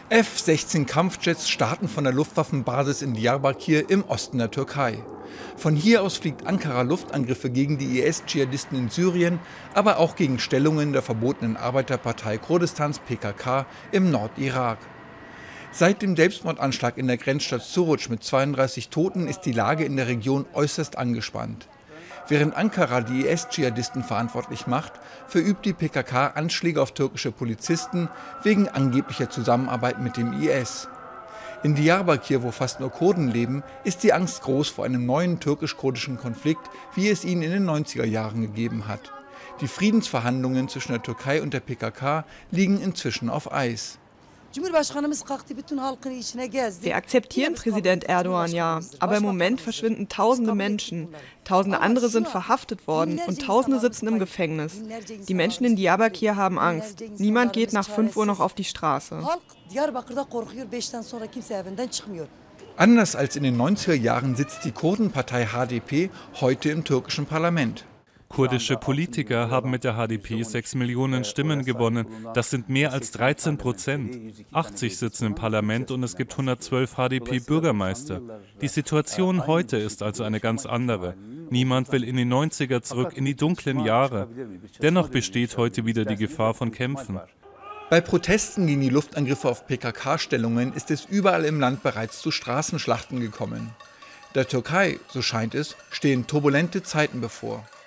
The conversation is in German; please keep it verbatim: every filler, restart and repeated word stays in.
F sechzehn Kampfjets starten von der Luftwaffenbasis in Diyarbakir im Osten der Türkei. Von hier aus fliegt Ankara Luftangriffe gegen die I S-Dschihadisten in Syrien, aber auch gegen Stellungen der verbotenen Arbeiterpartei Kurdistans P K K im Nordirak. Seit dem Selbstmordanschlag in der Grenzstadt Suruç mit zweiunddreißig Toten ist die Lage in der Region äußerst angespannt. Während Ankara die I S-Dschihadisten verantwortlich macht, verübt die P K K Anschläge auf türkische Polizisten wegen angeblicher Zusammenarbeit mit dem I S. In Diyarbakir, wo fast nur Kurden leben, ist die Angst groß vor einem neuen türkisch-kurdischen Konflikt, wie es ihn in den neunziger Jahren gegeben hat. Die Friedensverhandlungen zwischen der Türkei und der P K K liegen inzwischen auf Eis. Wir akzeptieren Präsident Erdogan ja, aber im Moment verschwinden tausende Menschen. Tausende andere sind verhaftet worden und tausende sitzen im Gefängnis. Die Menschen in Diyarbakir haben Angst. Niemand geht nach fünf Uhr noch auf die Straße. Anders als in den neunziger Jahren sitzt die Kurdenpartei H D P heute im türkischen Parlament. Kurdische Politiker haben mit der H D P sechs Millionen Stimmen gewonnen. Das sind mehr als dreizehn Prozent. achtzig sitzen im Parlament und es gibt hundertzwölf H D P-Bürgermeister. Die Situation heute ist also eine ganz andere. Niemand will in die neunziger zurück, in die dunklen Jahre. Dennoch besteht heute wieder die Gefahr von Kämpfen. Bei Protesten gegen die Luftangriffe auf P K K-Stellungen ist es überall im Land bereits zu Straßenschlachten gekommen. Der Türkei, so scheint es, stehen turbulente Zeiten bevor.